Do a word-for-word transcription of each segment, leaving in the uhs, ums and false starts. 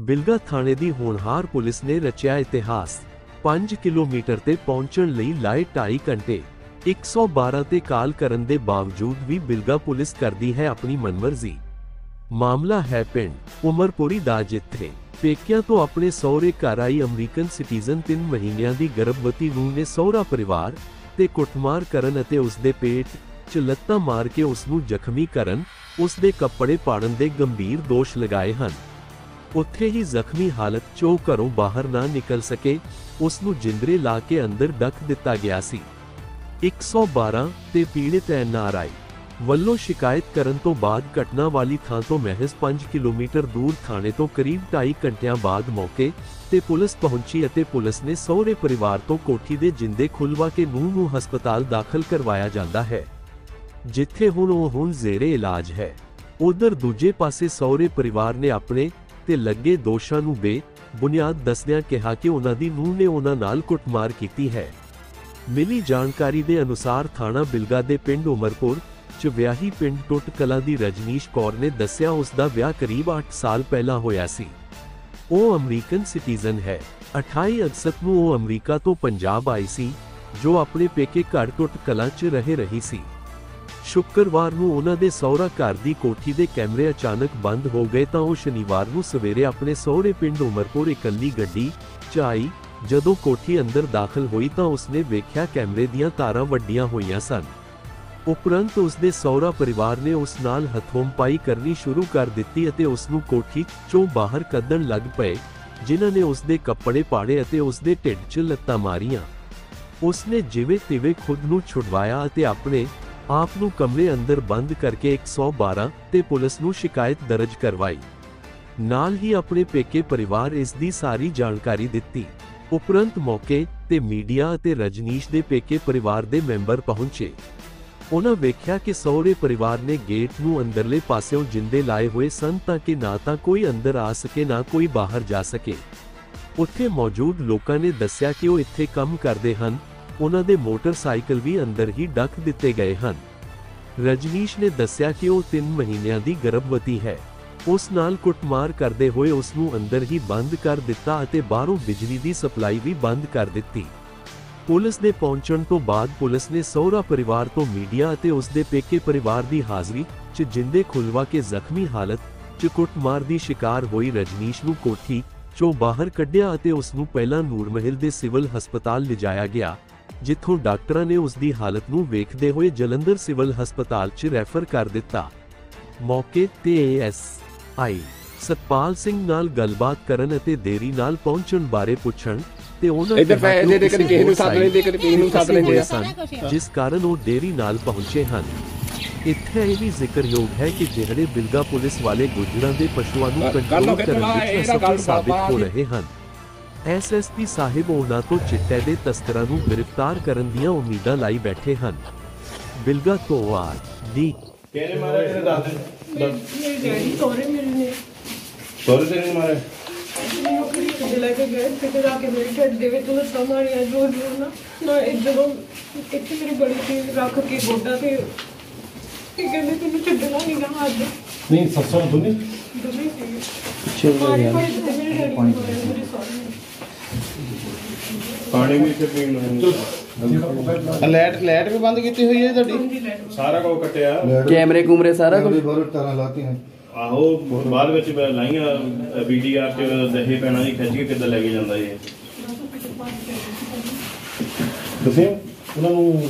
ਬਿਲਗਾ ਥਾਣੇ ਦੀ ਹੋਣਹਾਰ ਪੁਲਿਸ ਨੇ ਰਚਿਆ ਇਤਿਹਾਸ। ਪੰਜ ਕਿਲੋਮੀਟਰ ਤੇ ਪਹੁੰਚਣ ਲਈ ਲਾਏ ਢਾਈ ਘੰਟੇ। ਇੱਕ ਸੌ ਬਾਰਾਂ ਤੇ ਕਾਲ ਕਰਨ ਦੇ ਬਾਵਜੂਦ ਵੀ ਬਿਲਗਾ ਪੁਲਿਸ ਕਰਦੀ ਹੈ ਆਪਣੀ ਮਨਮਰਜ਼ੀ। ਮਾਮਲਾ ਹੈ ਪਿੰਡ ਉਮਰਪੁਰੀ ਦਾ, ਜਿੱਥੇ ਪੇਕਿਆਂ ਤੋਂ ਆਪਣੇ ਸਹੁਰੇ ਘਰ ਆਈ ਅਮਰੀਕਨ ਸਿਟੀਜ਼ਨ ਤਿੰਨ ਮਹੀਨਿਆਂ ਦੀ ਗਰਭਵਤੀ ਨੂੰਹ ਨੇ ਸਹੁਰਾ ਪਰਿਵਾਰ ਤੇ ਕੁੱਟਮਾਰ ਕਰਨ ਅਤੇ ਉਸ ਦੇ ਪੇਟ 'ਚ ਲੱਤਾਂ ਮਾਰ ਕੇ ਉਸ ਨੂੰ ਜ਼ਖਮੀ ਕਰਨ, ਉਸ ਦੇ ਕੱਪੜੇ ਪਾੜਨ ਦੇ ਗੰਭੀਰ ਦੋਸ਼ ਲਗਾਏ ਹਨ। ਉੱਥੇ ਹੀ ਜ਼ਖਮੀ ਹਾਲਤ 'ਚ ਉਹ ਘਰੋਂ ਬਾਹਰ ਨਾ ਨਿਕਲ ਸਕੇ, ਉਸ ਨੂੰ ਜਿੰਦਰੇ ਲਾ ਕੇ ਅੰਦਰ ਡੱਕ ਦਿੱਤਾ ਗਿਆ ਸੀ। ਇੱਕ ਸੌ ਬਾਰਾਂ ਤੇ ਪੀੜਿਤ ਐਨ ਆਰ ਆਈ ਵੱਲੋਂ ਸ਼ਿਕਾਇਤ ਕਰਨ ਤੋਂ ਬਾਅਦ ਘਟਨਾ ਵਾਲੀ ਥਾਂ ਤੋਂ ਮਹਿਜ਼ ਪੰਜ ਕਿਲੋਮੀਟਰ ਦੂਰ ਥਾਣੇ ਤੋਂ ਕਰੀਬ ਢਾਈ ਘੰਟਿਆਂ ਬਾਅਦ ਮੌਕੇ ਤੇ ਪੁਲਿਸ ਪਹੁੰਚੀ ਅਤੇ ਪੁਲਿਸ ਨੇ ਸਹੁਰੇ ਪਰਿਵਾਰ ਤੋਂ ਕੋਠੀ ਦੇ ਜਿੰਦੇ ਖੁਲਵਾ ਕੇ ਨੂੰਹ ਨੂੰ ਹਸਪਤਾਲ ਦਾਖਲ ਕਰਵਾਇਆ ਜਾਂਦਾ ਹੈ, ਜਿੱਥੇ ਹੁਣ ਉਹ ਹੁਣ ਜ਼ੇਰੇ ਇਲਾਜ ਹੈ। ਉਧਰ ਦੂਜੇ ਪਾਸੇ ਸਹੁਰੇ ਪਰਿਵਾਰ ਨੇ ਆਪਣੇ ਤੇ ਲੱਗੇ ਦੋਸ਼ਾਂ ਨੂੰ ਬੇਬੁਨਿਆਦ ਦੱਸਦਿਆਂ ਕਿਹਾ ਕਿ ਉਹਨਾਂ ਦੀ ਨੂੰਹ ਨੇ ਉਹਨਾਂ ਨਾਲ ਕੁੱਟਮਾਰ ਕੀਤੀ ਹੈ। ਮਿਲੀ ਜਾਣਕਾਰੀ ਦੇ ਅਨੁਸਾਰ ਥਾਣਾ ਬਿਲਗਾ ਦੇ ਪਿੰਡ ਉਮਰਪੁਰ 'ਚ ਵਿਆਹੀ ਪਿੰਡ ਟੁੱਟ ਕਲਾਂ ਦੀ ਰਜਨੀਸ਼ ਕੌਰ ਨੇ ਦੱਸਿਆ ਉਸ ਦਾ ਵਿਆਹ ਕਰੀਬ ਅੱਠ ਸਾਲ ਪਹਿਲਾਂ ਹੋਇਆ ਸੀ। ਉਹ ਅਮਰੀਕਨ ਸਿਟੀਜ਼ਨ ਹੈ। ਅਠਾਈ ਅਗਸਤ ਨੂੰ ਉਹ ਅਮਰੀਕਾ ਤੋਂ ਪੰਜਾਬ ਆਈ ਸੀ, ਜੋ ਆਪਣੇ ਪੇਕੇ ਘਰ ਟੁੱਟ ਕਲਾਂ 'ਚ ਰਹਿ ਰਹੀ ਸੀ। ਸ਼ੁੱਕਰਵਾਰ ਨੂੰ ਉਹਨਾਂ ਦੇ ਸਹੁਰਾ ਘਰ ਦੀ ਕੋਠੀ ਦੇ ਕੈਮਰੇ ਅਚਾਨਕ ਬੰਦ ਹੋ ਗਏ ਤਾਂ ਉਹ ਸ਼ਨੀਵਾਰ ਨੂੰ ਸਵੇਰੇ ਆਪਣੇ ਸਹੁਰੇ ਪਿੰਡ ਉਮਰਪੁਰ ਇਕੱਲੀ ਗੱਡੀ 'ਚ ਆਈ। ਜਦੋਂ ਕੋਠੀ ਅੰਦਰ ਦਾਖਲ ਹੋਈ ਤਾਂ ਉਸਨੇ ਵੇਖਿਆ ਕੈਮਰੇ ਦੀਆਂ ਤਾਰਾਂ ਵੱਡੀਆਂ ਹੋਈਆਂ ਸਨ। ਉਪਰੰਤ ਉਸ ਦੇ ਸਹੁਰਾ ਪਰਿਵਾਰ ਨੇ ਉਸ ਨਾਲ ਹੱਥੋਂ-ਪਾਈ ਕਰਨੀ ਸ਼ੁਰੂ ਕਰ ਦਿੱਤੀ ਅਤੇ ਉਸ ਨੂੰ ਕੋਠੀ 'ਚੋਂ ਬਾਹਰ ਕੱਢਣ ਲੱਗ ਪਏ, ਜਿਨ੍ਹਾਂ ਨੇ ਉਸ ਦੇ ਕੱਪੜੇ ਪਾੜੇ ਅਤੇ ਉਸ ਦੇ ਢਿੱਡ 'ਚ ਲੱਤਾਂ ਮਾਰੀਆਂ। ਉਸਨੇ ਜਿਵੇਂ ਤਿਵੇਂ ਖੁਦ ਨੂੰ ਛੁਡਵਾਇਆ ਅਤੇ ਆਪਣੇ ਆਪ ਨੂੰ ਕਮਰੇ ਅੰਦਰ ਬੰਦ ਕਰਕੇ ਇੱਕ ਸੌ ਬਾਰਾਂ ਤੇ ਪੁਲਿਸ ਨੂੰ ਸ਼ਿਕਾਇਤ ਦਰਜ ਕਰਵਾਈ। ਨਾਲ ਹੀ ਆਪਣੇ ਪੇਕੇ ਪਰਿਵਾਰ ਇਸ ਦੀ ਸਾਰੀ ਜਾਣਕਾਰੀ ਦਿੱਤੀ। ਉਪਰੰਤ ਮੌਕੇ ਤੇ ਮੀਡੀਆ ਅਤੇ ਰਜਨੀਸ਼ ਦੇ ਪੇਕੇ ਪਰਿਵਾਰ ਦੇ ਮੈਂਬਰ ਪਹੁੰਚੇ। ਉਹਨਾਂ ਵੇਖਿਆ ਕਿ ਸਹੁਰੇ ਪਰਿਵਾਰ ਨੇ ਗੇਟ ਨੂੰ ਅੰਦਰਲੇ ਪਾਸਿਓਂ ਜਿੰਦੇ ਲਾਏ ਹੋਏ ਸਨ ਤਾਂ ਕਿ ਨਾ ਤਾਂ ਕੋਈ ਅੰਦਰ ਆ ਸਕੇ ਨਾ ਕੋਈ ਬਾਹਰ ਜਾ ਸਕੇ। ਉੱਥੇ ਮੌਜੂਦ ਲੋਕਾਂ ਨੇ ਦੱਸਿਆ ਕਿ ਉਹ ਇੱਥੇ ਕੰਮ ਕਰਦੇ ਹਨ। ਉਹਨਾਂ ਦੇ ਮੋਟਰਸਾਈਕਲ ਵੀ ਅੰਦਰ ਹੀ ਡੱਕ ਦਿੱਤੇ ਗਏ ਹਨ। ਰਜਨੀਸ਼ ਨੇ ਦੱਸਿਆ ਕਿ ਉਹ ਤਿੰਨ ਮਹੀਨਿਆਂ ਦੀ ਗਰਭਵਤੀ ਹੈ। ਉਸ ਨਾਲ ਕੁੱਟਮਾਰ ਕਰਦੇ ਹੋਏ ਉਸ ਨੂੰ ਅੰਦਰ ਹੀ ਬੰਦ ਕਰ ਦਿੱਤਾ ਅਤੇ ਬਾਹਰੋਂ ਬਿਜਲੀ ਦੀ ਸਪਲਾਈ ਵੀ ਬੰਦ ਕਰ ਦਿੱਤੀ। ਪੁਲਿਸ ਦੇ ਪਹੁੰਚਣ ਤੋਂ ਬਾਅਦ ਪੁਲਿਸ ਨੇ ਸਹੁਰਾ ਪਰਿਵਾਰ ਤੋਂ ਮੀਡੀਆ ਅਤੇ ਉਸ ਦੇ ਪੇਕੇ ਪਰਿਵਾਰ ਦੀ ਹਾਜ਼ਰੀ 'ਚ ਜਿੰਦੇ ਖੁਲਵਾ ਕੇ ਜ਼ਖਮੀ ਹਾਲਤ 'ਚ ਕੁੱਟਮਾਰ ਦੀ ਸ਼ਿਕਾਰ ਹੋਈ ਰਜਨੀਸ਼ ਨੂੰ ਕੋਠੀ 'ਚੋਂ ਬਾਹਰ ਕੱਢਿਆ ਅਤੇ ਉਸ ਨੂੰ ਪਹਿਲਾਂ ਨੂਰਮਹਿਲ ਦੇ ਸਿਵਲ ਹਸਪਤਾਲ ਲਿਜਾਇਆ ਗਿਆ, ਜਿੱਥੋਂ ਡਾਕਟਰਾਂ ਨੇ ਉਸ ਦੀ ਹਾਲਤ ਨੂੰ ਵੇਖਦੇ ਹੋਏ ਜਲੰਧਰ ਸਿਵਲ ਹਸਪਤਾਲ 'ਚ ਰੈਫਰ ਕਰ ਦਿੱਤਾ। ਮੌਕੇ ਤੇ A S I Satpal Singh ਨਾਲ ਗੱਲਬਾਤ ਕਰਨ ਅਤੇ ਦੇਰੀ ਨਾਲ ਪਹੁੰਚਣ ਬਾਰੇ ਪੁੱਛਣ ਤੇ ਉਹਨਾਂ ਦੇ ਪੈਸੇ ਦੇ ਕੇ ਕਿਸੇ ਨੂੰ ਸੱਦ ਲੈਂਦੇ ਕਿ ਕਿਸੇ ਨੂੰ ਸੱਦ ਲੈਂਦੇ ਸਨ, ਜਿਸ ਕਾਰਨ ਉਹ ਦੇਰੀ ਨਾਲ ਪਹੁੰਚੇ ਹਨ। ਇੱਥੇ ਇਹ ਵੀ ਜ਼ਿਕਰਯੋਗ ਹੈ ਕਿ ਜਿਹੜੇ ਬਿਲਗਾ ਪੁਲਿਸ ਵਾਲੇ ਗੁੱਜਰਾਂ ਦੇ ਪਸ਼ੂਆਂ ਨੂੰ ਕੰਟਰੋਲ ਕਰਨ ਵਿੱਚ ਅਸਫਲ ਸਾਬਿਤ ਹੋ ਰਹੇ ਹਨ। ਐਸ ਐਸ ਪੀ ਸਾਹਿਬ ਉਹਨਾਂ ਤੋਂ ਚਿੱਟੇ ਦੇ ਤਸਕਰਾਂ ਨੂੰ ਗ੍ਰਿਫਤਾਰ ਕਰਨ ਦੀਆਂ ਉਮੀਦਾਂ ਲਾਈ ਬੈਠੇ ਹਨ। ਬਿਲਗਾ ਤੋਂ ਆਰ ਦੀ ਕਿਹਨੇ ਮਾਰਿਆ? ਕਿਹਨੇ ਦੱਸ ਦੇ। ਮੇਰੇ ਡੈਡੀ ਸਹੁਰੇ ਮੇਰੇ ਨੇ। ਸਹੁਰੇ ਤੇਰੇ ਨੇ ਮਾਰਿਆ? ਕਿਤੇ ਲੈ ਕੇ ਗਏ, ਕਿਤੇ ਜਾ ਕੇ ਮੇਰੇ ਢਿੱਡ ਦੇ ਵਿੱਚ ਲੱਤਾਂ ਮਾਰੀਆਂ ਜ਼ੋਰ ਜ਼ੋਰ ਨਾਲ। ਨਾ ਜਦੋਂ ਇੱਥੇ ਮੇਰੀ ਬੜੀ ਚੀਜ਼ ਰੱਖ ਕੇ ਗੋਡਾ ਤੇ ਇਹ ਕਹਿੰਦੇ ਤੈਨੂੰ ਛੱਡਣਾ ਨਹੀਂ ਗਾ ਅੱਜ। ਨਹੀਂ ਸੱਸਾਂ ਦੋਨੇ ਦੋਨੇ ਸੀਗੇ। ਮਾਰੀ ਹੋਈ ਤੇ ਮੇਰੇ ਡੈਡੀ ਨੂੰ ਮਾਰਿਆ, ਮੇਰੇ ਸਹੁਰੇ ਨੇ। ਪਾਣੀ ਵੀ ਤੇ ਪੀਣ ਨੂੰ ਲਾਈਟ ਲਾਈਟ ਵੀ ਬੰਦ ਕੀਤੀ ਹੋਈ ਹੈ ਤੁਹਾਡੀ? ਸਾਰਾ ਕੁਝ ਕੱਟਿਆ, ਕੈਮਰੇ ਕੂਮਰੇ ਸਾਰਾ ਕੁਝ ਬਹੁਤ ਤਰ੍ਹਾਂ ਲਾਤੀਆਂ। ਆਹੋ ਬਾਅਦ ਵਿੱਚ ਲਾਈਆਂ ਬੀ ਡੀ ਆਰ ਤੇ ਦਹੇ ਪੈਣਾ ਜੀ, ਖਿੱਚ ਕੇ ਕਿੱਦਾਂ ਲੈ ਕੇ ਜਾਂਦਾ ਇਹ। ਤੁਸੀਂ ਉਹਨਾਂ ਨੂੰ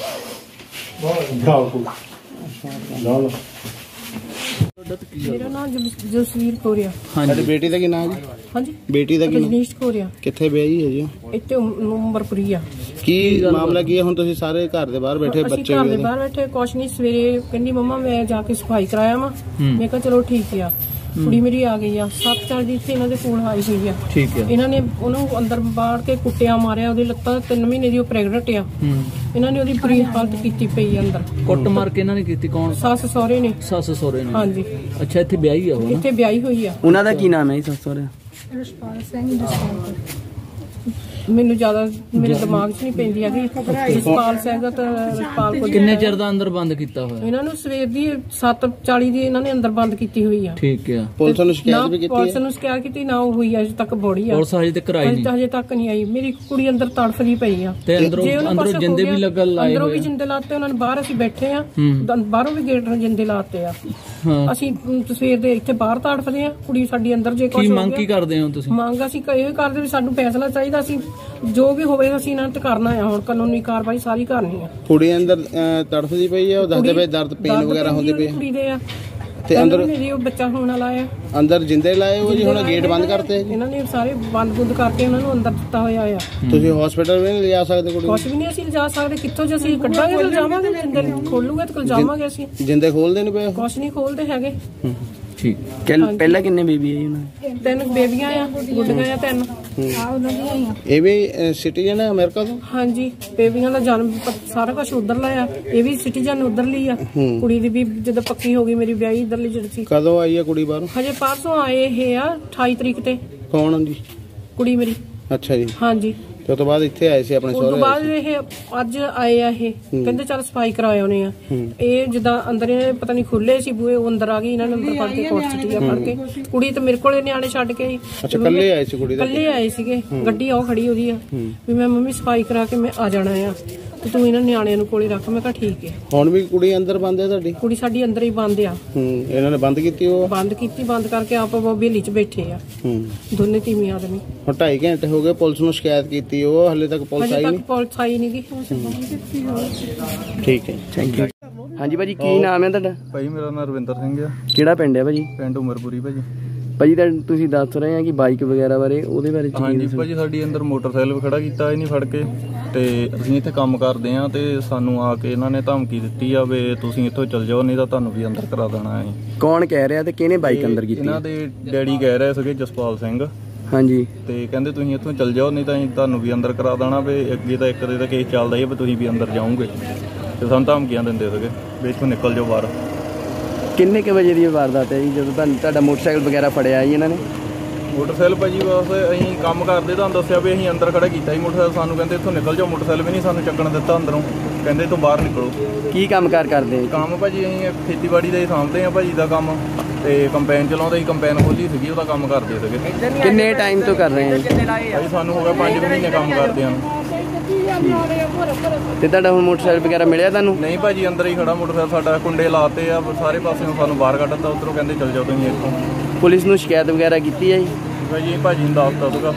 ਢਾਲ ਕੋ ਢਾਲ। ਮੇਰਾ ਨਾਮ ਜਸਵੀਰ ਕੌਰ ਆ। ਹਾਂਜੀ। ਬੇਟੀ ਦਾ ਕੀ ਨਾਮ ਜੀ? ਹਾਂਜੀ ਬੇਟੀ ਦਾ ਕੀ ਨਾਮ? ਰਜਨੀਸ਼ ਕੌਰ ਆ। ਕਿੱਥੇ ਵਿਆਹੀ ਹੈ ਜੀ? ਇੱਥੇ ਉਮਰਪੁਰੀ ਆ। ਕੀ ਮਾਮਲਾ ਕੀ ਹੈ? ਹੁਣ ਤੁਸੀਂ ਸਾਰੇ ਘਰ ਦੇ ਬਾਹਰ ਬੈਠੇ, ਬੱਚੇ ਘਰ ਦੇ ਬਾਹਰ ਬੈਠੇ, ਕੁਛ ਨਹੀਂ। ਸਵੇਰੇ ਕਹਿੰਦੀ ਮੰਮਾ ਮੈਂ ਜਾ ਕੇ ਸਫਾਈ ਕਰਾਇਆ ਵਾ। ਮੈਂ ਕਿਹਾ ਚਲੋ ਠੀਕ ਆ। ਕੁੜੀ ਮੇਰੀ ਆ ਗਈ ਆ ਸੱਤ ਚਾਰ ਦੀ ਇੱਥੇ ਇਹਨਾਂ ਦੇ ਕੋਲ ਆਈ ਹੋਈ ਆ। ਠੀਕ ਹੈ। ਇਹਨਾਂ ਨੇ ਉਹਨੂੰ ਅੰਦਰ ਬਾੜ ਕੇ ਕੁੱਟਿਆ, ਮਾਰਿਆ। ਉਹਦੀ ਲੱਤਾਂ ਤਿੰਨ ਮਹੀਨੇ ਦੀ ਉਹ ਪ੍ਰੈਗਨੈਂਟ ਆ। ਇਹਨਾਂ ਨੇ ਉਹਦੀ ਬੁਰੀ ਹਾਲਤ ਕੀਤੀ ਪਈ ਆ ਅੰਦਰ। ਕੁੱਟ ਮਾਰ ਕੇ ਇਹਨਾਂ ਨੇ ਕੀਤੀ? ਕੌਣ? ਸੱਸ ਸਹੁਰੇ ਨੇ। ਸੱਸ ਸਹੁਰੇ ਨੇ? ਹਾਂਜੀ। ਅੱਛਾ, ਇੱਥੇ ਵਿਆਹੀ ਆ ਉਹ? ਇੱਥੇ ਵਿਆਹੀ ਹੋਈ ਆ। ਉਹਨਾਂ ਦਾ ਕੀ ਨਾਮ ਹੈ? ਸੱਸ ਸਹੁਰੇ? ਰਸ਼ਪਾਲ ਸਿੰਘ। ਮੈਨੂੰ ਜ਼ਿਆਦਾ ਮੇਰੇ ਦਿਮਾਗ 'ਚ ਨਹੀਂ ਪੈਂਦੀ ਹੈਗੀ। ਜਸਪਾਲ ਸਿੰਘ ਤੇ ਰਸਪਾਲ ਕੋਲ ਕਿੰਨੇ ਚਿਰ ਦਾ ਅੰਦਰ ਬੰਦ ਕੀਤਾ ਹੋਇਆ? ਇਹਨਾਂ ਨੂੰ ਸਵੇਰ ਦੀ ਸੱਤ ਚਾਲੀ ਦੀ ਇਹਨਾਂ ਨੇ ਅੰਦਰ ਬੰਦ ਕੀਤੀ ਹੋਈ ਆ। ਠੀਕ ਆ। ਪੁਲਿਸ ਨੂੰ ਸ਼ਿਕਾਇਤ ਵੀ ਕੀਤੀ ਪੁਲਿਸ ਨੂੰ ਸ਼ਿਕਾਇਤ ਕੀਤੀ ਨਾ ਉਹ ਹੋਈ ਅਜੇ ਤੱਕ ਬੋੜੀ ਆ। ਪੁਲਿਸ ਹਜੇ ਤੱਕ ਆਈ ਨਹੀਂ? ਹਜੇ ਤੱਕ ਨਹੀਂ ਆਈ। ਮੇਰੀ ਕੁੜੀ ਅੰਦਰ ਤੜਫਦੀ ਪਈ ਆ ਤੇ ਅੰਦਰੋਂ ਅੰਦਰੋਂ ਜਿੰਦੇ ਵੀ ਲੱਗਾ ਲਾਏ ਅੰਦਰੋਂ ਵੀ ਜਿੰਦੇ ਲਾਤੇ ਉਹਨਾਂ ਨੇ। ਬਾਹਰ ਅਸੀਂ ਬੈਠੇ ਆ, ਬਾਹਰੋਂ ਵੀ ਗੇਟ ਨਾਲ ਜਿੰਦੇ ਲਾਤੇ ਆ। ਅਸੀਂ ਸਵੇਰ ਦੇ ਇੱਥੇ ਬਾਹਰ ਤੜਫਦੇ ਆ, ਕੁੜੀ ਸਾਡੀ ਅੰਦਰ। ਜੇ ਕੀ ਮੰਗ ਕੀ ਕਰਦੇ ਹੋ ਤੁਸੀਂ? ਮੰਗ ਅਸੀਂ ਇਹ ਕਰਦੇ ਵੀ ਸਾਨੂੰ ਫੈਸਲਾ ਚਾਹੀਦਾ। ਅਸੀਂ ਜੋ ਵੀ ਹੋਵੇ ਅਸੀਂ ਇਹਨਾਂ ਤੇ ਕਰਨਾ ਆ। ਹੁਣ ਕਾਨੂੰਨੀ ਕਾਰਵਾਈ ਸਾਰੀ ਕਰਨੀ ਆ। ਕੁੜੀ ਅੰਦਰ ਤੜਫਦੀ ਪਈ ਆ, ਉਹ ਦੱਸਦੇ ਪਏ ਦਰਦ ਪੇਨ ਵਗੈਰਾ ਹੁੰਦੇ ਪਏ ਕੁੜੀ ਦੇ ਆ ਤੇ ਅੰਦਰ ਮੇਰੀ ਉਹ ਬੱਚਾ ਹੋਣ ਵਾਲਾ ਆ। ਅੰਦਰ ਜਿੰਦੇ ਲਾਏ ਉਹ ਜੀ, ਹੁਣ ਗੇਟ ਬੰਦ ਕਰਤੇ ਇਹਨਾਂ ਨੇ ਸਾਰੇ ਬੰਦ ਬੁੰਦ ਕਰਕੇ ਉਹਨਾਂ ਨੂੰ ਅੰਦਰ ਦਿੱਤਾ ਹੋਇਆ ਆ। ਤੁਸੀਂ ਹਸਪੀਟਲ ਵੀ ਨਹੀਂ ਲਿਜਾ ਸਕਦੇ ਕੁੜੀ ਨੂੰ? ਕੁਛ ਵੀ ਨਹੀਂ ਅਸੀਂ ਲਿਜਾ ਸਕਦੇ। ਕਿੱਥੋਂ ਜੇ ਅਸੀਂ ਕੱਢਾਂਗੇ ਤਾਂ ਜਾਵਾਂਗੇ, ਜਿੰਦੇ ਖੋਲੂਗੇ ਤਾਂ ਜਾਵਾਂਗੇ ਅਸੀਂ। ਜਿੰਦੇ ਖੋਲਦੇ ਨਹੀਂ ਪਏ? ਕੁਛ ਨਹੀਂ ਖੋਲਦੇ ਹੈਗੇ। ਠੀਕ। ਪਹਿਲਾਂ ਕਿੰਨੇ ਬੇਬੀ ਹੈ ਉਹਨਾਂ ਦੇ? ਤਿੰਨ ਬੇਬੀਆਂ ਆ, ਗੁੱਡੀਆਂ ਆ ਤਿੰਨ। ਇਹ ਵੀ ਸਿਟੀਜ਼ਨ ਹੈ ਅਮਰੀਕਾ ਤੋਂ? ਹਾਂਜੀ, ਬੇਬੀਆਂ ਦਾ ਜਨਮ ਸਾਰਾ ਕੁਝ ਉਧਰ ਲਾਇਆ। ਇਹ ਵੀ ਸਿਟੀਜ਼ਨ ਉਧਰ ਲਈ ਆ। ਕੁੜੀ ਦੀ ਵੀ ਜਦੋਂ ਪੱਕੀ ਹੋ ਗਈ ਮੇਰੀ ਵਿਆਹੀ ਇਧਰ ਲਈ ਜਿਹੜੀ ਸੀ। ਕਦੋਂ ਆਈ ਹੈ ਕੁੜੀ ਬਾਹਰੋਂ? ਹਜੇ ਪਰਸੋਂ ਆਏ ਇਹ ਆ ਅਠਾਈ ਤਰੀਕ ਤੇ। ਕੌਣ ਜੀ? ਕੁੜੀ ਮੇਰੀ। ਅੱਛਾ ਜੀ। ਹਾਂਜੀ। ਤੇ ਉਸ ਤੋਂ ਬਾਅਦ ਇੱਥੇ ਆਏ ਸੀ ਆਪਣੇ ਉਸ ਸਹੁਰੇ? ਤੋਂ ਬਾਅਦ ਇਹ ਅੱਜ ਆਏ ਆ। ਇਹ ਕਹਿੰਦੇ ਚੱਲ ਸਫਾਈ ਕਰਾਏ ਉਹਨੇ ਆ। ਇਹ ਜਿੱਦਾਂ ਅੰਦਰ ਇਹਨੇ ਪਤਾ ਨਹੀਂ ਖੁੱਲੇ ਸੀ ਬੂਹੇ, ਉਹ ਅੰਦਰ ਆ ਗਈ। ਇਹਨਾਂ ਨੇ ਅੰਦਰ ਫੜ ਕੇ ਕੋਟ ਚਿੱਟੀਆਂ ਫੜ ਕੇ। ਕੁੜੀ ਤੇ ਮੇਰੇ ਕੋਲੇ ਨਿਆਣੇ ਛੱਡ ਕੇ ਆਈ। ਅੱਛਾ, ਕੱਲੇ ਆਏ ਸੀ ਕੁੜੀ ਦੇ? ਕੱਲੇ ਆਏ ਸੀਗੇ। ਗੱਡੀ ਉਹ ਖੜੀ ਉਹਦੀ ਆ ਵੀ ਮੈਂ ਮੰਮੀ ਸਫਾਈ ਕਰਾ ਕੇ ਮੈਂ ਆ ਜਾਣਾ ਆ ਤੇ ਤੂੰ ਇਹਨਾਂ ਨਿਆਣਿਆਂ ਨੂੰ ਕੋਲੇ ਰੱਖ। ਮੈਂ ਕਿਹਾ ਠੀਕ ਹੈ। ਹੁਣ ਵੀ ਕੁੜੀ ਅੰਦਰ ਬੰਦ ਹੈ ਤੁਹਾਡੀ? ਕੁੜੀ ਸਾਡੀ ਅੰਦਰ ਹੀ ਬੰਦ ਆ। ਹੂੰ, ਇਹਨਾਂ ਨੇ ਬੰਦ ਕੀਤੀ? ਉਹ ਬੰਦ ਕੀਤੀ। ਬੰਦ ਕਰਕੇ ਆਪ ਬੇਲੀ 'ਚ ਬੈਠੇ ਆ ਦੋਨੇ ਤੀਵੀਂ ਆਦਮੀ। ਹੁਣ ਢਾਈ ਘੰਟੇ ਹੋ ਗਏ ਪੁਲਿਸ ਨੂੰ ਸ਼ਿਕਾਇਤ ਕੀਤੀ, ਉਹ ਹਲੇ ਤੱਕ ਪੁਲਿਸ ਆਈ ਹਜੇ ਨਹੀਂ? ਤੱਕ ਪੁਲਿਸ ਆਈ ਨਹੀਂ ਗੀ। ਠੀਕ ਹੈ, ਥੈਂਕ ਯੂ। ਹਾਂਜੀ ਭਾਜੀ, ਕੀ ਨਾਮ ਹੈ ਤੁਹਾਡਾ? ਭਾਈ ਮੇਰਾ ਨਾਮ ਰਵਿੰਦਰ ਸਿੰਘ ਆ। ਕਿਹੜਾ ਪਿੰਡ ਹੈ ਭਾਜੀ? ਪਿੰਡ ਉਮਰਪੁਰੀ ਭਾਜੀ। ਭਾਜੀ ਤਾਂ ਤੁਸੀਂ ਦੱਸ ਰਹੇ ਆ ਕਿ ਬਾਈਕ ਵਗੈਰਾ ਬਾਰੇ, ਉਹਦੇ ਬਾਰੇ ਹਾਂਜੀ ਭਾਜੀ, ਸਾਡੀ ਅੰਦਰ ਮੋਟਰਸਾਈਕਲ ਖੜਾ ਕੀਤਾ ਇਹ ਨਹੀਂ ਫੜ ਕੇ, ਤੇ ਅਸੀਂ ਇੱਥੇ ਕੰਮ ਕਰਦੇ ਆ ਤੇ ਸਾਨੂੰ ਆ ਕੇ ਇਹਨਾਂ ਨੇ ਧਮਕੀ ਦਿੱਤੀ ਆ ਵੀ ਤੁਸੀਂ ਇੱਥੋਂ ਚੱਲ ਜਾਓ ਨਹੀਂ ਤਾਂ ਤੁਹਾਨੂੰ ਵੀ ਅੰਦਰ ਕਰਾ ਦੇਣਾ ਹੈ। ਕੌਣ ਕਹਿ ਰਿਹਾ ਤੇ ਕਿਹਨੇ ਬਾਈਕ ਅੰਦਰ ਕੀਤੀ? ਇਹਨਾਂ ਦੇ ਡੈਡੀ ਕਹਿ ਰਹੇ ਸੀਗੇ, ਜਸਪਾਲ ਸਿੰਘ। ਹਾਂਜੀ। ਤੇ ਕਹਿੰਦੇ ਤੁਸੀਂ ਇੱਥੋਂ ਚੱਲ ਜਾਓ ਨਹੀਂ ਤਾਂ ਅਸੀਂ ਤੁਹਾਨੂੰ ਵੀ ਅੰਦਰ ਕਰਾ ਦੇਣਾ ਵੀ ਅੱਗੇ ਤਾਂ ਇੱਕ ਦੇ ਤਾਂ ਕੇਸ ਚੱਲਦਾ ਹੀ ਵੀ ਤੁਸੀਂ ਵੀ ਅੰਦਰ ਜਾਓਗੇ। ਤੇ ਸਾਨੂੰ ਧਮਕੀਆਂ ਦਿੰਦੇ ਸੀਗੇ ਵੀ ਇੱਥੋਂ ਨਿਕਲ ਜਾਓ ਬਾਹਰ। ਕਿੰਨੇ ਕੁ ਵਜੇ ਦੀ ਵਾਰਦਾਤ ਹੈ ਜੀ ਜਦੋਂ ਤੁਹਾਨੂੰ ਤੁਹਾਡਾ ਮੋਟਰਸਾਈਕਲ ਵਗੈਰਾ ਫੜਿਆ ਜੀ ਇਹਨਾਂ ਨੇ? ਮੋਟਰਸਾਈਕਲ ਭਾਜੀ ਬਸ ਅਸੀਂ ਕੰਮ ਕਰਦੇ ਤੁਹਾਨੂੰ ਦੱਸਿਆ ਵੀ ਅਸੀਂ ਅੰਦਰ ਖੜਾ ਕੀਤਾ ਸੀ ਮੋਟਰਸਾਈਕਲ। ਸਾਨੂੰ ਕਹਿੰਦੇ ਇੱਥੋਂ ਨਿਕਲ ਜਾਓ। ਮੋਟਰਸਾਈਕਲ ਵੀ ਨਹੀਂ ਸਾਨੂੰ ਚੱਕਣ ਦਿੱਤਾ ਅੰਦਰੋਂ, ਕਹਿੰਦੇ ਤੋਂ ਬਾਹਰ ਨਿਕਲੋ। ਕੀ ਕੰਮ ਕਾਰ ਕਰਦੇ? ਕੰਮ ਭਾਜੀ ਅਸੀਂ ਖੇਤੀਬਾੜੀ ਦਾ ਹੀ ਸਾਂਭਦੇ ਆ ਭਾਜੀ ਦਾ ਕੰਮ, ਤੇ ਕੰਪੈਨ ਚਲਾਉਂਦੇ ਸੀ। ਕੰਪੈਨ ਖੋਲੀ ਸੀਗੀ, ਉਹਦਾ ਕੰਮ ਕਰਦੇ ਸੀਗੇ। ਕਿੰਨੇ ਟਾਈਮ ਤੋਂ ਕਰ ਰਹੇ ਆ? ਭਾਜੀ ਸਾਨੂੰ ਹੋ ਗਿਆ ਪੰਜ ਮਹੀਨੇ ਕੰਮ ਕਰਦੇ ਆ। ਤੇ ਤੁਹਾਡਾ ਹੁਣ ਮੋਟਰਸਾਈਕਲ ਵਗੈਰਾ ਮਿਲਿਆ ਤੁਹਾਨੂੰ? ਨਹੀਂ ਭਾਜੀ, ਅੰਦਰ ਹੀ ਖੜਾ ਮੋਟਰਸਾਈਕਲ ਸਾਡਾ। ਕੁੰਡੇ ਲਾਤੇ ਆ ਸਾਰੇ ਪਾਸਿਓਂ, ਸਾਨੂੰ ਬਾਹਰ ਕੱਢ ਦਿੱਤਾ ਉੱਧਰੋਂ। ਕਹਿੰਦੇ ਚੱਲ ਜਾਓ ਤੁਸੀਂ ਇੱਥੋਂ। ਪੁਲਿਸ ਨੂੰ ਸ਼ਿਕਾਇਤ ਵਗੈਰਾ ਕੀਤੀ ਹੈ ਜੀ? ਭਾਜੀ ਭਾਜੀ ਨੂੰ ਦੱਸਤਾ ਸੀਗਾ।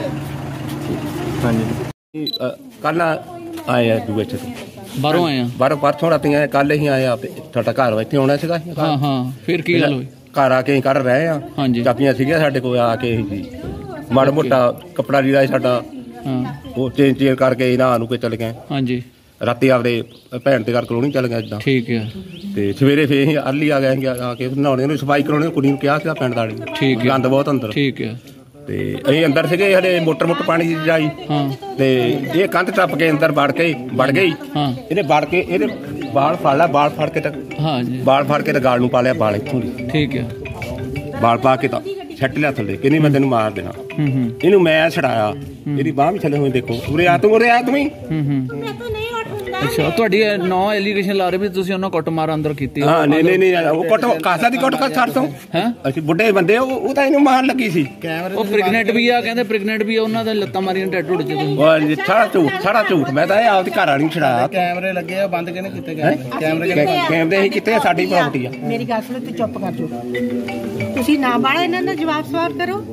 ਹਾਂਜੀ। ਕੱਲ ਆਏ ਆ ਦੂਏ ਚ ਬਾਹਰੋਂ ਆਏ ਆ? ਬਾਹਰੋਂ ਪਰਸੋਂ ਰਾਤੀ ਆਏ, ਕੱਲ ਹੀ ਆਏ ਆ। ਤੁਹਾਡਾ ਘਰ ਇੱਥੇ ਆਉਣਾ ਸੀਗਾ? ਹਾਂ ਹਾਂ। ਫਿਰ ਕੀ ਗੱਲ ਹੋਈ? ਘਰ ਆ ਕੇ ਕਰ ਰਹੇ ਆ। ਹਾਂਜੀ। ਚਾਬੀਆਂ ਸੀਗੀਆਂ ਸਾਡੇ ਕੋਲ, ਆ ਕੇ ਜੀ ਮਾੜਾ ਮੋਟਾ ਕੱਪੜਾ ਲੀੜਾ ਸਾਡਾ ਹਾਂ, ਉਹ ਚੇਂਜ ਚੇਂਜ ਕਰਕੇ ਇਹਨਾਂ ਨੂੰ ਕੇ ਚਲੇ ਗਏ। ਹਾਂਜੀ। ਰਾਤੀ ਆਪਦੇ ਭੈਣ ਦੇ ਘਰ ਕਲੋਨੀ ਚੱਲ ਗਏ ਇਦਾਂ। ਠੀਕ ਹੈ। ਤੇ ਸਵੇਰੇ ਫੇਰ ਅਸੀਂ ਅਰਲੀ ਆ ਗਏ ਆ ਕੇ ਨਹਾਉਣੇ ਨੂੰ, ਸਫਾਈ ਕਰਾਉਣੇ ਕੁੜੀ ਨੂੰ ਕਿਹਾ ਸੀਗਾ ਪਿੰਡ ਦਾੜੀ। ਠੀਕ ਹੈ। ਗੰਦ ਬਹੁਤ ਅੰਦਰ। ਠੀਕ ਹੈ। ਤੇ ਅਸੀਂ ਅੰਦਰ ਸੀਗੇ, ਹਲੇ ਮੋਟਰ ਮੋਟਰ ਪਾਣੀ ਦੀ ਜਾਈ। ਹਾਂ। ਤੇ ਇਹ ਕੰਧ ਟੱਪ ਕੇ ਅੰਦਰ ਵੜ ਕੇ ਵੜ ਗਈ। ਹਾਂ। ਇਹਨੇ ਵੜ ਕੇ ਇਹਦੇ ਬਾਲ ਫੜ ਲਿਆ, ਬਾਲ ਫੜ ਕੇ ਤਾਂ ਹਾਂ ਜੀ। ਬਾਲ ਫੜ ਕੇ ਤਾਂ ਗਾਲ ਨੂੰ ਪਾ ਲਿਆ, ਬਾਲ ਇੱਥੋਂ ਦੀ। ਠੀਕ ਹੈ। ਬਾਲ ਪਾ ਕੇ ਤਾਂ ਛੱਟ ਲਿਆ ਥੱਲੇ, ਕਹਿੰਦੀ ਮੈਂ ਤੈਨੂੰ ਮਾਰ ਦੇਣਾ। ਹੂੰ ਹੂੰ। ਇਹਨੂੰ ਮੈਂ ਛੜਾਇਆ, ਇਹਦੀ ਬਾਹ ਵੀ ਥੱਲੇ ਹੋਈ। ਦੇਖੋ ਉਰੇ ਆ ਤੂੰ, ਉਰੇ ਆ ਤੂੰ। ਹੂੰ ਹੂੰ। ਅੱਛਾ, ਤੁਹਾਡੀ ਨੌ ਐਲੀਗੇਸ਼ਨ ਲਾ ਰਹੇ ਵੀ ਤੁਸੀਂ ਉਹਨਾਂ ਕੁੱਟ ਮਾਰ ਅੰਦਰ ਕੀਤੀ? ਹਾਂ। ਨਹੀਂ ਨਹੀਂ ਨਹੀਂ, ਉਹ ਕੁੱਟ ਕਾਸਾ ਦੀ ਕੁੱਟ ਕਰ ਛੱਡ ਤੋਂ। ਹੈ ਅਸੀਂ ਬੁੱਢੇ ਬੰਦੇ, ਉਹ ਤਾਂ ਇਹਨੂੰ ਮਾਰਨ ਲੱਗੀ ਸੀ। ਉਹ ਪ੍ਰੈਗਨੈਂਟ ਵੀ ਆ, ਕਹਿੰਦੇ ਪ੍ਰੈਗਨੈਂਟ ਵੀ ਆ, ਉਹਨਾਂ ਦੇ ਲੱਤਾਂ ਮਾਰੀਆਂ ਟੈਟੂ ਢੁੱਡ ਚ। ਉਹ ਸਾਰਾ ਝੂਠ, ਸਾਰਾ ਝੂਠ। ਮੈਂ ਤਾਂ ਇਹ ਆਪਦੀ ਘਰ ਵਾਲੀ ਨੂੰ ਛੜਾਇਆ। ਕੈਮਰੇ ਲੱਗੇ ਆ, ਬੰਦ ਕਿਹਨੇ ਕੀਤੇ ਗਏ? ਕੈਮਰੇ ਕੈਮਰੇ ਅਸੀਂ ਕਿਤੇ, ਸਾਡੀ ਪ੍ਰਾਪਰਟੀ ਆ। ਮੇਰੀ ਗੱਲ ਸੁਣੋ ਤੇ ਚੁੱਪ ਕਰ ਜਾਓ। ਤੁਸੀਂ ਨਾ ਬਾਲਾ ਇਹਨਾਂ ਦਾ ਜਵਾਬ ਸਵਾਲ ਕਰੋ।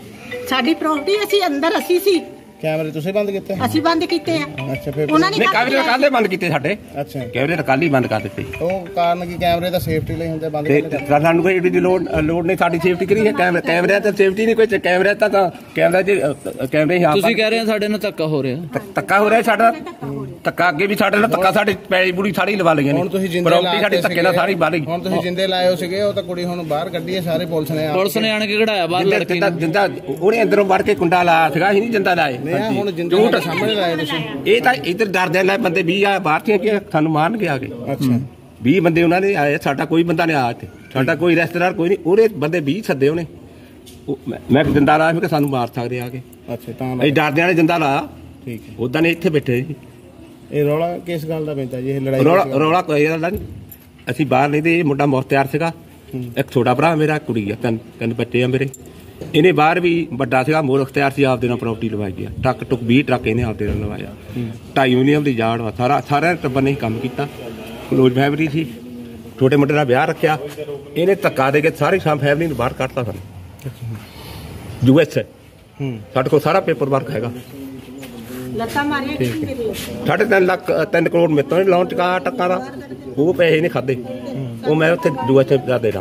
ਸਾਡੀ ਪ੍ਰਾਪਰਟੀ, ਅਸੀਂ ਅੰਦਰ ਅਸੀਂ ਸੀ। ਕੈਮਰੇ ਤੁਸੀਂ ਬੰਦ ਕੀਤੇ? ਅਸੀਂ ਬੰਦ ਕੀਤੇ ਆ। ਅੱਛਾ, ਫਿਰ ਉਹਨਾਂ ਨੇ ਨਹੀਂ, ਕੈਮਰੇ ਕੱਲ੍ਹ ਬੰਦ ਕੀਤੇ ਸਾਡੇ। ਅੱਛਾ, ਕੈਮਰੇ ਤਾਂ ਕੱਲ੍ਹ ਹੀ ਬੰਦ ਕਰ ਦਿੱਤੇ। ਉਹ ਕਾਰਨ ਕੀ? ਕੈਮਰੇ ਤਾਂ ਸੇਫਟੀ ਲਈ ਹੁੰਦੇ, ਬੰਦ ਤੇ ਕਿਹਨੇ? ਸਾਨੂੰ ਕੋਈ ਏਡੀ ਦੀ ਲੋੜ ਲੋੜ ਨਹੀਂ, ਸਾਡੀ ਸੇਫਟੀ ਕਰੀ ਹੈ। ਕੈਮਰੇ ਕੈਮਰਿਆਂ ਤੇ ਸੇਫਟੀ ਨਹੀਂ ਕੋਈ। ਕੈਮਰੇ ਤਾਂ ਤਾਂ ਕੈਮਰਾ ਜੀ ਕੈਮਰੇ ਹੀ। ਤੁਸੀਂ ਕਹਿ ਰਹੇ ਹੋ ਸਾਡੇ ਨਾਲ ਧੱਕਾ ਹੋ ਰਿਹਾ? ਧੱਕਾ ਹੋ ਰਿਹਾ ਸਾਡਾ। ਧੱਕਾ ਅੱਗੇ ਵੀ ਸਾਡੇ ਨਾਲ ਧੱਕਾ, ਸਾਡੀ ਪੈਲੀ ਬੁੜੀ ਸਾਰੀ ਲਵਾ ਲਈਆਂ ਨੇ। ਹੁਣ ਤੁਸੀਂ ਜਿੰਦੇ ਪ੍ਰਾਪਰਟੀ ਸਾਡੀ ਧੱਕੇ ਨਾਲ ਸਾਰੀ ਬਾਲੀ। ਹੁਣ ਤੁਸੀਂ ਜਿੰਦੇ ਲਾਏ ਹੋ ਸੀਗੇ, ਉਹ ਤਾਂ ਕੁੜੀ ਹੁਣ ਬਾਹਰ ਕੱਢੀ ਹੈ ਸਾਰੇ ਪੁਲਿਸ ਨੇ। ਪੁਲਿਸ ਨੇ ਆਣ ਕੇ ਕਢਾਇਆ ਬਾਹਰ ਲੜਕੀ ਨੂੰ। ਜਿੰਦਾ ਉਹਨੇ ਅੰਦਰੋਂ ਵੜ ਕੇ ਕੁੰਡਾ ਲਾਇਆ ਸੀਗਾ, ਅਸੀਂ ਨਹੀਂ ਜਿੰਦਾ ਲਾਏ। ਨਹੀਂ, ਹੁਣ ਜਿੰਦੇ ਸਾਹਮਣੇ ਲਾਏ ਤੁਸੀਂ। ਇਹ ਤਾਂ ਇੱਧਰ ਡਰਦੇ ਨੇ ਬੰਦੇ ਵੀਹ ਆ ਬਾਹਰ ਤੇ ਕਿ ਸਾਨੂੰ ਮਾਰਨਗੇ ਆ ਕੇ। ਅੱਛਾ, ਵੀਹ ਬੰਦੇ ਉਹਨਾਂ ਨੇ ਆਏ, ਸਾਡਾ ਕੋਈ ਬੰਦਾ ਨਹੀਂ ਆਇਆ ਇੱਥੇ। ਸਾਡਾ ਕੋਈ ਰਿਸ਼ਤੇਦਾਰ ਕੋਈ ਨਹੀਂ। ਉਹਦੇ ਬੰਦੇ ਵੀਹ ਸੱਦੇ ਉਹਨੇ। ਮੈਂ ਜਿੰਦਾ ਲਾਇਆ ਕਿ ਸਾਨੂੰ ਮਾਰ ਸਕਦੇ ਆ ਕੇ। ਅੱਛਾ, ਤਾਂ ਅਸੀਂ ਡਰਦਿਆਂ ਨੇ ਜਿੰਦਾ ਲਾਇਆ। ਠੀਕ ਹੈ। ਉਦਾਂ ਨੇ ਇੱਥੇ ਬੈਠੇ ਸੀ। ਇਹ ਰੌਲਾ ਕਿਸ ਗੱਲ ਦਾ ਪੈਂਦਾ ਜੀ? ਇਹ ਲੜਾਈ ਰੌਲਾ ਰੌਲਾ ਕੋਈ ਗੱਲ ਨਹੀਂ। ਅਸੀਂ ਬਾਹਰ ਨਹੀਂ ਤੇ ਇਹ ਮੁੰਡਾ ਮੁਖਤਿਆਰ ਸੀਗਾ, ਇੱਕ ਛੋਟਾ ਭਰਾ ਮੇਰਾ, ਕੁੜੀ ਆ, ਤਿੰਨ ਤਿੰਨ ਬੱਚੇ ਆ ਮੇਰੇ। ਇਹਨੇ ਬਾਹਰ ਵੀ ਵੱਡਾ ਸੀਗਾ, ਮੋਰ ਮੁਖਤਿਆਰ ਸੀ, ਆਪਦੇ ਨਾਲ ਪ੍ਰਾਪਰਟੀ ਲਵਾਈ ਆ। ਟਰੱਕ ਟੁੱਕ ਵੀਹ ਟਰੱਕ ਇਹਨੇ ਆਪਦੇ ਨਾਲ ਲਵਾਇਆ। ਢਾਈ ਯੂਨੀਅਮ ਦੀ ਜਾੜ ਵਾ, ਸਾਰਾ ਸਾਰਿਆਂ ਟੱਬਰ ਨੇ ਕੰਮ ਕੀਤਾ। ਕਲੋਜ਼ ਫੈਮਿਲੀ ਸੀ, ਛੋਟੇ ਮੁੰਡੇ ਦਾ ਵਿਆਹ ਰੱਖਿਆ। ਇਹਨੇ ਧੱਕਾ ਦੇ ਕੇ ਸਾਰੀ ਸਾਮ ਫੈਮਿਲੀ ਨੂੰ ਬਾਹਰ ਕੱਢਤਾ ਸਾਨੂੰ। ਯੂ ਐਸ ਸਾਡੇ ਕੋਲ ਸਾਰਾ ਪੇਪਰ ਵਰਕ ਹੈਗਾ। ਲੱਤਾਂ ਮਾਰੀਆਂ ਕਿੰਨੀ ਮੇਰੀ ਸਾਢੇ ਤਿੰਨ ਲੱਖ ਤਿੰਨ ਕਰੋੜ ਮੇਰੇ ਤੋਂ ਲੋਨ ਚੁਕਾ ਟੱਕਾ ਦਾ, ਉਹ ਪੈਸੇ ਨਹੀਂ ਖਾਦੇ। ਉਹ ਮੈਂ ਉੱਥੇ ਯੂ ਐਸ ਦਾ ਦੇਣਾ।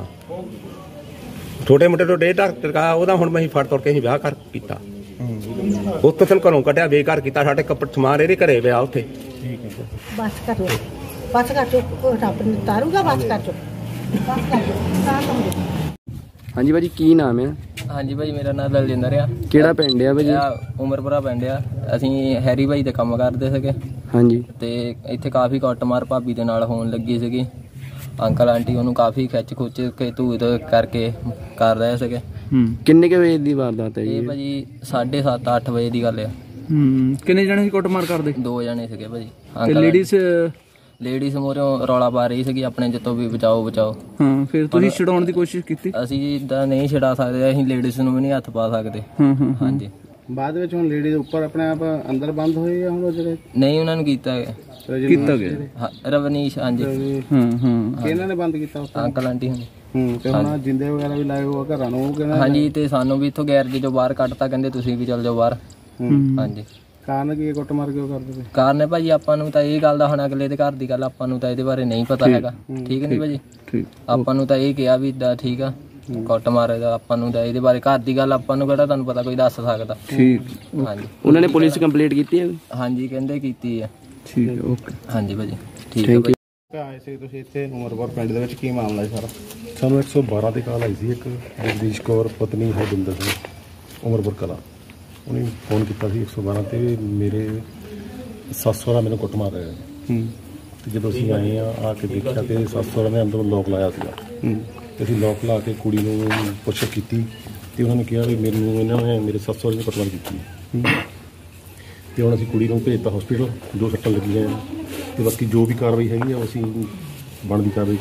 ਛੋਟੇ ਮੁੰਡੇ ਤੋਂ ਡੇਢ ਲੱਖ ਟਕਾ ਉਹਦਾ ਹੁਣ ਮੈਂ ਫੜ ਤੋੜ ਕੇ ਅਸੀਂ ਵਿਆਹ ਕਰ ਕੀਤਾ। ਉੱਥੇ ਸਾਨੂੰ ਘਰੋਂ ਕੱਢਿਆ, ਬੇਕਾਰ ਕੀਤਾ। ਸਾਡੇ ਕੱਪੜੇ ਸਮਾਨ ਇਹਦੇ ਘਰੇ ਪਿਆ ਉੱਥੇ। ਬਸ ਕਰ ਲੋ, ਬਸ ਕਰ ਚੋ, ਰੱਬ ਨੇ ਤਾਰੂਗਾ। ਬਸ ਕਰ ਚੋ, ਬਸ ਕਰ ਚੋ, ਤਾਂ ਸਮਝੋ। ਹਾਂਜੀ ਭਾਜੀ, ਕੀ ਨਾਮ ਹੈ? ਹਾਂਜੀ ਭਾਜੀ, ਮੇਰਾ ਨਾਮ ਦਲਜਿੰਦਰ ਆ। ਕਿਹੜਾ ਪਿੰਡ ਆ ਭਾਜੀ? ਉਮਰਪੁਰਾ ਪਿੰਡ ਆ। ਅਸੀਂ ਹੈਰੀ ਭਾਈ ਦੇ ਕੰਮ ਕਰਦੇ ਸੀਗੇ। ਹਾਂਜੀ। ਤੇ ਇੱਥੇ ਕਾਫੀ ਕੁੱਟਮਾਰ ਭਾਬੀ ਦੇ ਨਾਲ ਹੋਣ ਲੱਗੀ ਸੀਗੀ। ਅੰਕਲ ਆਂਟੀ ਉਹਨੂੰ ਕਾਫੀ ਖਿੱਚ ਖੁੱਚ ਕੇ ਧੂਤ ਕਰਕੇ ਕਰ ਰਹੇ ਸੀਗੇ। ਕਿੰਨੇ ਕੁ ਵਜੇ ਦੀ ਵਾਰਦਾਤ ਹੈ ਜੀ? ਇਹ ਭਾਜੀ ਸਾਢੇ ਸੱਤ ਅੱਠ ਵਜੇ ਦੀ ਗੱਲ ਆ। ਹੂੰ, ਕਿੰਨੇ ਜਣੇ ਸੀ ਕੁੱਟਮਾਰ ਕਰਦੇ? ਦੋ ਜਣੇ ਸੀਗੇ ਭਾਜੀ। ਤੇ ਲੇਡੀਜ਼ ਲੇਡੀਜ਼ ਮੋਰਿਓਂ ਰੌਲਾ ਪਾ ਰਹੀ ਸੀਗੀ ਆਪਣੇ ਜਿੱਤੋਂ ਵੀ ਬਚਾਓ ਬਚਾਓ। ਹਾਂ, ਫਿਰ ਤੁਸੀਂ ਛਡਾਉਣ ਦੀ ਕੋਸ਼ਿਸ਼ ਕੀਤੀ? ਅਸੀਂ ਇਦਾਂ ਨਹੀਂ ਛਡਾ ਸਕਦੇ, ਅਸੀਂ ਲੇਡੀਜ਼ ਨੂੰ ਵੀ ਨਹੀਂ ਹੱਥ ਪਾ ਸਕਦੇ। ਹਾਂ ਹਾਂ ਹਾਂਜੀ। ਬਾਅਦ ਵਿੱਚ ਹੁਣ ਲੇਡੀ ਦੇ ਉੱਪਰ ਆਪਣੇ ਆਪ ਅੰਦਰ ਬੰਦ ਹੋਏ ਆ ਹੁਣ ਜਿਹੜੇ? ਨਹੀਂ, ਉਹਨਾਂ ਨੂੰ ਕੀਤਾ ਗਿਆ ਕੀਤਾ ਗਿਆ ਰਵਨੀਸ਼। ਹਾਂਜੀ। ਹਾਂ ਹਾਂ। ਇਹਨਾਂ ਨੇ ਬੰਦ ਕੀਤਾ ਉੱਥੇ? ਅੰਕਲ ਆਂਟੀ ਹੁਣ। ਹੂੰ। ਤੇ ਹੁਣ ਜਿੰਦੇ ਵਗੈਰਾ ਵੀ ਲਾਏ ਹੋਏ ਘਰਾਂ ਨੂੰ? ਉਹ ਕਹਿੰਦਾ ਹਾਂਜੀ। ਤੇ ਸਾਨੂੰ ਵੀ ਇੱਥੋਂ ਗੈਰਜ ਚੋਂ ਬਾਹਰ ਕੱਢਤਾ, ਕਹਿੰਦੇ ਤੁਸੀਂ ਵੀ ਚੱਲ ਜਾਓ ਬਾਹਰ। ਹਾਂਜੀ। ਕਾਰਨ ਕੀ? ਕੁੱਟ ਮਾਰ ਕਿਉਂ ਕਰਦੇ ਪਏ? ਕਾਰਨ ਹੈ ਭਾਜੀ ਆਪਾਂ ਨੂੰ ਤਾਂ ਇਹ ਗੱਲ ਦਾ, ਹੁਣ ਅਗਲੇ ਦੇ ਘਰ ਦੀ ਗੱਲ, ਆਪਾਂ ਨੂੰ ਤਾਂ ਇਹਦੇ ਬਾਰੇ ਨਹੀਂ ਪਤਾ ਹੈਗਾ। ਠੀਕ ਨਹੀਂ ਭਾਜੀ? ਠੀਕ। ਆਪਾਂ ਨੂੰ ਤਾਂ ਇਹ ਕਿਹਾ ਵੀ ਇਦਾਂ ਠੀਕ ਆ, ਕੁੱਟ ਮਾਰੇ ਦਾ। ਆਪਾਂ ਨੂੰ ਤਾਂ ਇਹਦੇ ਬਾਰੇ ਘਰ ਦੀ ਗੱਲ ਆਪਾਂ ਨੂੰ ਕਿਹੜਾ ਤੁਹਾਨੂੰ ਪਤਾ ਕੋਈ ਦੱਸ ਸਕਦਾ। ਠੀਕ। ਹਾਂਜੀ। ਉਹਨਾਂ ਨੇ ਪੁਲਿਸ ਕੰਪਲੀਟ ਕੀਤੀ ਹੈ? ਹਾਂਜੀ, ਕਹਿੰਦੇ ਕੀਤੀ ਆ। ਠੀਕ ਹੈ, ਓਕੇ। ਹਾਂਜੀ ਭਾਜੀ, ਠੀਕ ਹੈ ਭਾਜੀ। ਆਏ ਸੀ ਤੁਸੀਂ ਇੱਥੇ ਉਮਰਪੁਰ ਪਿੰਡ ਦੇ ਵਿੱਚ, ਕੀ ਮਾਮਲਾ ਹੈ ਸਾਰਾ? ਸਾਨੂੰ ਇੱਕ ਸੌ ਬਾਰਾਂ ਤੇ ਕਾਲ ਆਈ ਸੀ। ਇੱਕ ਜਗਦੀਸ਼ ਕੌਰ ਪਤਨੀ ਹੈ ਬਿੰਦਰ ਸਿੰਘ, ਉਮਰਪੁਰ ਕਲਾ, ਉਹਨੇ ਫੋਨ ਕੀਤਾ ਸੀ ਇੱਕ ਸੌ ਬਾਰਾਂ ਤੇ ਮੇਰੇ ਸੱਸ ਸਹੁਰਾ ਮੈਨੂੰ ਕੁੱਟ ਮਾਰ ਰਿਹਾ। ਤੇ ਜਦੋਂ ਅਸੀਂ ਆਏ ਆ ਆ ਕੇ ਦੇਖਿਆ ਤੇ ਸੱਸ ਸਹੁਰਾ ਨੇ ਅੰਦਰੋਂ ਲੋਕ ਲਾਇਆ ਸੀਗਾ। ਤੇ ਅਸੀਂ ਲੋਕ ਲਾ ਕੇ ਕੁੜੀ ਨੂੰ ਪੁੱਛ ਕੀਤੀ ਤੇ ਉਹਨਾਂ ਨੇ ਕਿਹਾ ਵੀ ਮੈਨੂੰ ਇਹਨਾਂ ਨੇ ਮੇਰੇ ਸੱਸ ਸਹੁਰੇ ਨੇ ਕੁੱਟਮਾਰ ਕੀਤੀ। ਤੇ ਹੁਣ ਅਸੀਂ ਕੁੜੀ ਨੂੰ ਭੇਜਤਾ ਹਸਪੀਟਲ, ਜੋ ਸੱਟਾਂ ਲੱਗੀਆਂ ਤੇ ਬਾਕੀ ਜੋ ਵੀ ਕਾਰਵਾਈ ਹੈਗੀ ਆ ਅਸੀਂ ਬਣਦੀ ਕਾਰਵਾਈ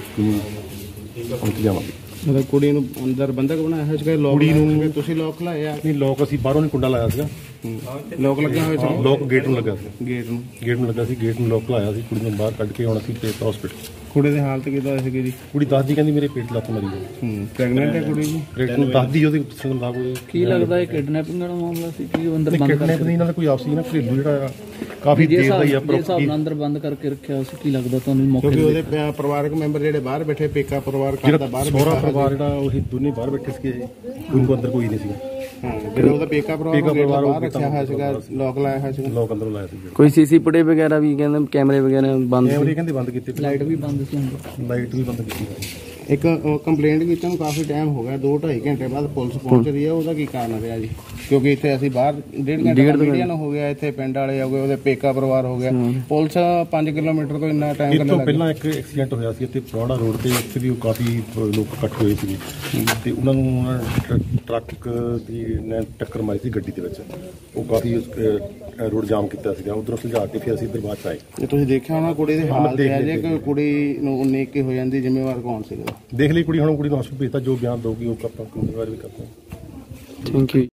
ਕੀਤੀ ਜਾਵਾਂਗੇ। ਮਤਲਬ ਕੁੜੀ ਨੂੰ ਅੰਦਰ ਬੰਦਕ ਬਣਾਇਆ ਹੈ ਜਿਹੜਾ ਲੋਕ? ਕੁੜੀ ਨੂੰ ਤੁਸੀਂ ਲੋਕ ਲਾਇਆ? ਨਹੀਂ, ਲੋਕ ਅਸੀਂ ਬਾਹਰੋਂ ਨਹੀਂ ਕੁੰਡਾ ਲਾਇਆ ਸੀਗਾ। ਲੋਕ ਲੱਗਿਆ ਹੋਇਆ ਸੀ? ਲੋਕ ਗੇਟ ਨੂੰ ਲੱਗਾ ਸੀ। ਗੇਟ ਨੂੰ ਗੇਟ ਨੂੰ ਲੱਗਾ ਸੀ, ਗੇਟ ਨੂੰ ਲੋਕ ਲਾਇਆ ਸੀ। ਕੁੜੀ ਨੂੰ ਬਾਹਰ ਕੱਢ ਕੇ ਹੁਣ ਅਸੀਂ ਭੇਜਤਾ ਹਸਪੀਟਲ। ਕੁੜੀ ਦੀ ਹਾਲਤ ਕਿੱਦਾਂ ਸੀਗੀ ਜੀ? ਕੁੜੀ ਦੱਸਦੀ ਕਹਿੰਦੀ ਮੇਰੇ ਪੇਟ ਲੱਤ ਮਰੀ ਗਈ। ਹੂੰ। ਪ੍ਰੈਗਨੈਂਟ ਹੈ ਕੁੜੀ ਜੀ? ਪ੍ਰੈਗਨੈਂਟ ਦੱਸਦੀ ਉਹਦੇ ਸੰਦਾਗ ਹੋਏ। ਕੀ ਲੱਗਦਾ ਇਹ ਕਿਡਨੈਪਿੰਗ ਦਾ ਮਾਮਲਾ ਸੀ? ਕੀ ਉਹ ਅੰਦਰ ਬੰਦ ਕਿਡਨੈਪ ਨਹੀਂ, ਇਹਨਾਂ ਦਾ ਕੋਈ ਆਪਸੀ ਨਾ ਘਰੇਲੂ ਜਿਹੜਾ ਆ ਕਾਫੀ ਦੇਰ ਦਾ ਹੀ ਆ। ਹਿਸਾਬ ਨਾਲ ਅੰਦਰ ਬੰਦ ਕਰਕੇ ਰੱਖਿਆ ਸੀ। ਕੀ ਲੱਗਦਾ ਤੁਹਾਨੂੰ ਮੌਕੇ ਕਿਉਂਕਿ ਉਹਦੇ ਪਰਿਵਾਰਕ ਮੈਂਬਰ ਜਿਹੜੇ ਬਾਹਰ ਬੈਠੇ, ਪੇਕਾ ਪਰਿਵਾਰ ਜਿਹੜਾ ਬਾਹਰ ਸਹੁਰਾ ਪਰਿਵਾਰ ਜਿਹੜਾ ਉਹ ਦੋਨੇ ਬਾਹਰ ਬੈਠੇ ਸੀਗੇ, ਕੋਈ ਕੋ ਅੰਦਰ ਕੋਈ ਨਹੀਂ ਸੀਗਾ। ਹਾਂ, ਜਿਹੜਾ ਉਹਦਾ ਪੇਕਾ ਪਰਿਵਾਰ ਬਾਹਰ ਰੱਖਿਆ ਹੋਇਆ ਸੀਗਾ, ਲੋਕ ਲਾਇਆ ਹੋਇਆ ਸੀਗਾ। ਲੋਕ ਅੰਦਰੋਂ ਲਾਇਆ ਸੀ। ਕੋਈ ਸੀਸੀ ਫੁਟੇਜ ਵਗੈਰਾ ਵੀ ਕਹਿੰਦੇ ਕੈਮਰੇ ਵਗੈਰਾ ਬੰਦ? ਕੈਮਰੇ ਕਹਿੰਦੇ ਬੰਦ ਕੀਤੇ, ਲਾਈਟ ਵੀ ਬੰਦ ਸੀ ਅੰਦਰ। ਲਾਈਟ ਵੀ ਬੰਦ ਕੀਤੀ। ਇੱਕ ਕੰਪਲੇਂਟ ਕੀਤੀ ਨੂੰ ਕਾਫੀ ਟਾਈਮ ਹੋ ਗਿਆ, ਦੋ ਢਾਈ ਘੰਟੇ ਬਾਅਦ ਪੁਲਿਸ ਪਹੁੰਚ ਰਹੀ ਹੈ। ਉਹਦਾ ਕੀ ਕਾਰਨ ਰਿਹਾ ਜੀ? ਕਿਉਂਕਿ ਇੱਥੇ ਅਸੀਂ ਬਾਹਰ ਡੇਢ ਘੰਟੇ ਮੀਡੀਆ ਨੂੰ ਹੋ ਗਿਆ, ਇੱਥੇ ਪਿੰਡ ਵਾਲੇ ਹੋ ਗਏ, ਉਹਦੇ ਪੇਕਾ ਪਰਿਵਾਰ ਹੋ ਗਿਆ, ਪੁਲਿਸ ਪੰਜ ਕਿਲੋਮੀਟਰ ਤੋਂ ਇੰਨਾ ਟਾਈਮ ਕਿੰਨਾ ਲੱਗਾ। ਪਹਿਲਾਂ ਇੱਕ ਐਕਸੀਡੈਂਟ ਹੋਇਆ ਸੀ ਇੱਥੇ ਪਰੌੜਾ ਰੋਡ ਤੇ, ਉੱਥੇ ਵੀ ਕਾਫੀ ਲੋਕ ਇਕੱਠ ਹੋਏ ਸੀ ਤੇ ਉਹਨਾਂ ਨੂੰ ਟਰੱਕ ਦੀ ਨੇ ਟੱਕਰ ਮਾਰੀ ਸੀ ਗੱਡੀ ਦੇ ਵਿੱਚ। ਉਹ ਕਾਫੀ ਰੋਡ ਜਾਮ ਕੀਤਾ ਸੀਗਾ। ਉਧਰੋਂ ਸੁਲਝਾ ਕੇ ਫਿਰ ਅਸੀਂ ਇੱਧਰ ਬਾਅਦ 'ਚ ਆਏ। ਤੁਸੀਂ ਦੇਖਿਆ ਹੋਣਾ ਕੁੜੀ ਦੀ ਹਾਲਤ ਹੈ ਜੇ ਕਿ ਕੁੜੀ ਨੂੰ ਉਨੀ ਇੱਕੀ ਹੋ ਜਾਂਦੀ, ਜ਼ਿੰਮੇਵਾਰ ਕੌਣ ਸੀਗਾ? ਦੇਖ ਲਈ ਕੁੜੀ, ਹੁਣ ਕੁੜੀ ਨੂੰ ਹਸਪਤਾਲ ਭੇਜਤਾ, ਜੋ ਬਿਆਨ ਦਊਗੀ ਉਹ ਆਪਾਂ ਕਾਰਵਾਈ ਵੀ ਕਰਦੇ ਹਾਂ। Thank you.